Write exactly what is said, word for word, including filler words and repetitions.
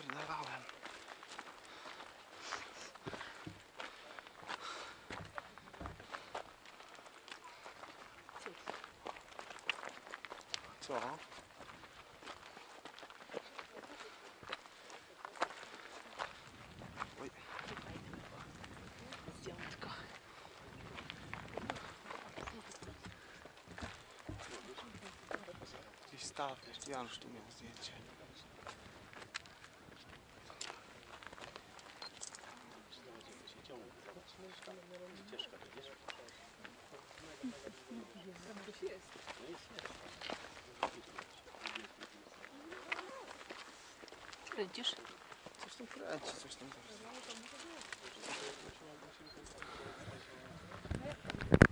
Spierdalałem. Co? Oj. Zdjątko. Gdzieś stał, Janusz tu miał zdjęcie. Kręcisz? Coś tam kręci, coś tam zaraz.